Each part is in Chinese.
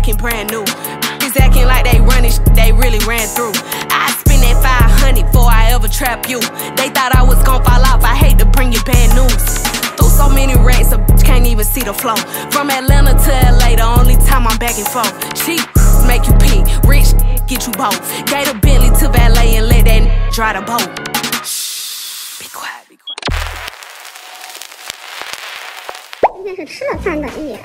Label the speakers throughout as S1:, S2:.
S1: acting brand new. Is acting like they running shit they really ran through. I spend that 500 before I ever trap you. They thought I was gon' fall off. I hate to bring you bad news. Through so many racks, a bitch can't even see the flow. From Atlanta to LA, the only time I'm back and forth. Cheap make you pee, rich get you both. Gave a Bentley to valet and let that dry the boat. Shh, be quiet, be quiet.
S2: 今天是吃了饭的一眼。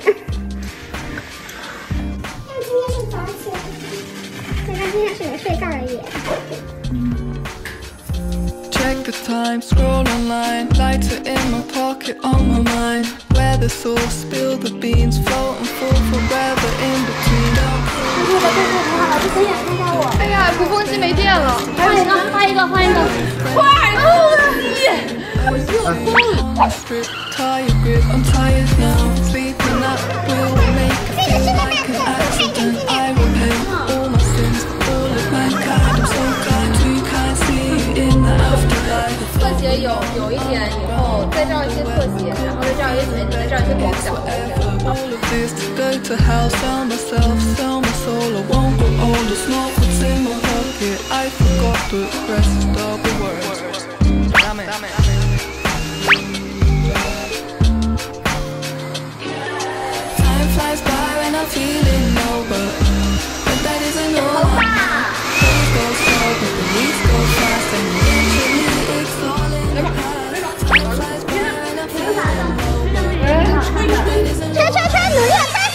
S2: 但今天是早起，所以他今天是没睡觉的一眼。
S3: Check the time, scroll online, lighter in my pocket, on my mind. Where the sauce, spill the beans, float and fall forever in between.
S2: 你这个对付挺好的，就很想看到我。
S4: 哎呀，鼓风机没电了，
S2: 还有一个，换一个，换一个，
S4: 快点！我又疯了。
S3: Tired grip, I'm tired now. Sleeping at will make it feel like an accident. I repent all my sins, all of mankind. I'm so kind to can't see you in the afterlife.
S4: 特写有一点以后，再照一些特写，然后再照一些全景，再照一些广角。
S3: All of this to go to hell, sell myself, sell my soul. I won't grow old. It's not what's in my pocket. I forgot the rest of the words. Damn it. Time flies by when I'm feeling low, but that isn't all. Days go slow, but the weeks go fast, and eventually it's all in the past. Time flies by when I'm feeling low, but that isn't all.
S2: 吹，努力点吹！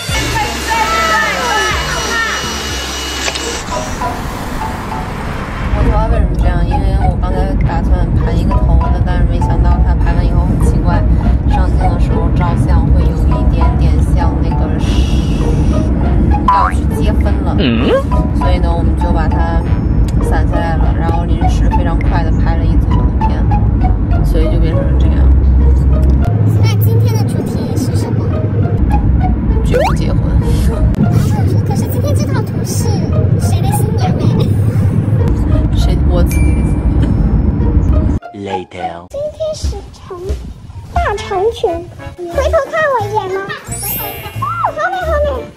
S5: 我知道为什么这样，因为我刚才打算盘一个头的，但是没想到它盘完以后很奇怪，上镜的时候照相会有一点点像那个要去接分了，所以呢，我们就把它散下来了，然后临时非常快的拍了一组图片，所以就变成了这样。
S2: 那今天的主题是什么？
S5: 绝不结婚。
S2: 可是今天这套图是谁的新娘哎？
S5: 我自己的新娘。
S1: Later.
S2: 今天是大成群，回头看我一眼吗？哦，好美好美。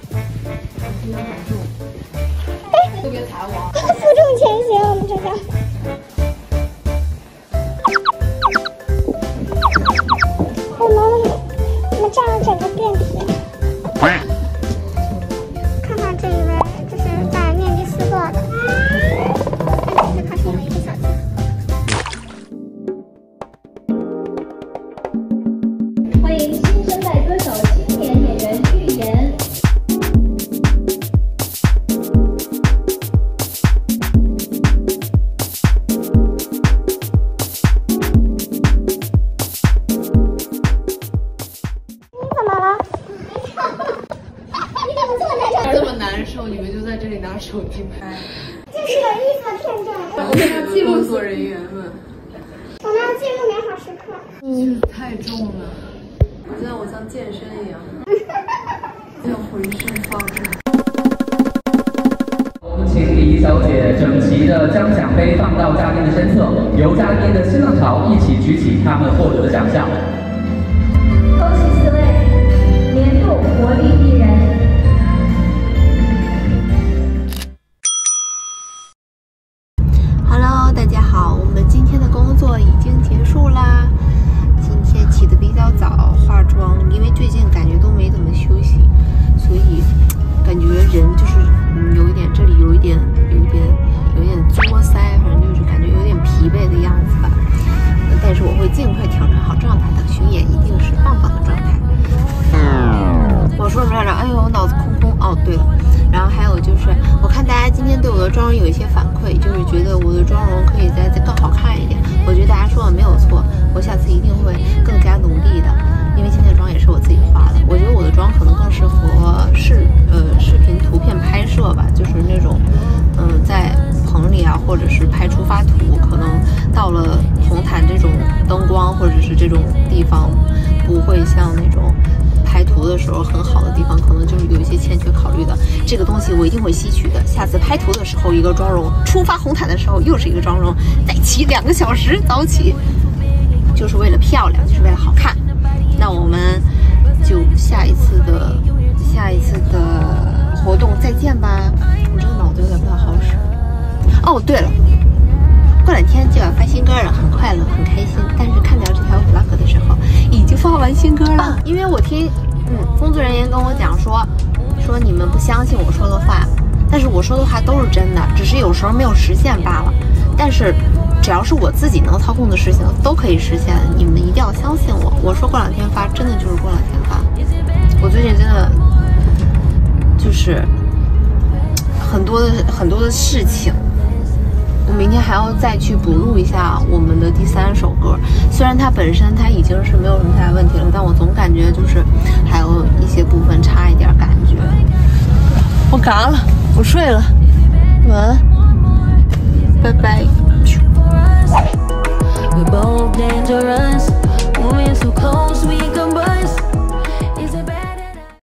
S2: 哎，
S4: 特别踩我。
S2: 负重前行，我们这叫。我们这样整个变体。看看这一位，这是在面壁思过的。这他说了一个小字。
S6: 欢迎新生代歌手、青年演员具妍。
S4: 这么难受，你们就在这里拿手机拍。
S2: 这是有意思的片段。
S4: 我们要记录工作人员们。
S2: 我们要记录美好时刻。
S4: 太重了，我觉得我像健身一样，要浑身发热。
S7: 我们请礼仪小姐整齐地将奖杯放到嘉宾的身侧，由嘉宾的新浪潮一起举起他们获得的奖项。
S6: 恭喜4位年度活力艺人。
S5: Hello， 大家好，我们今天的工作已经结束啦。今天起得比较早，化妆，因为最近感觉都没怎么休息，所以感觉人就是有一点这里有一点作腮，反正就是感觉有点疲惫的样子吧。但是我会尽快调整好状态的，巡演一定是棒棒的状态。我说什么来着？哎呦，我脑子空。哦，对了，然后还有就是，我看大家今天对我的妆容有一些反馈，就是觉得我的妆容可以再更好看一点。我觉得大家说的没有错，我下次一定会更加努力的。因为今天的妆也是我自己化的，我觉得我的妆可能更适合视频图片拍摄吧，就是那种在棚里啊，或者是拍出发图，可能到了红毯这种灯光或者是这种地方，不会像那种拍图的时候很好的地方，可能就是有一些欠缺考虑的。这个东西我一定会吸取的。下次拍图的时候一个妆容，出发红毯的时候又是一个妆容，再起2个小时早起，就是为了漂亮，就是为了好看。那我们就下一次的活动因为我听工作人员跟我讲说你们不相信我说的话，但是我说的话都是真的，只是有时候没有实现罢了。但是只要是我自己能操控的事情都可以实现，你们一定要相信我。我说过2天发，真的就是过2天发。我最近真的就是很多的事情，我明天还要再去补录一下我们的第3首歌。虽然它本身它已经是没有什么太大问题了，但我总感觉就是还有一些部分差一点感觉。我嘎了，我睡了，晚安，拜拜。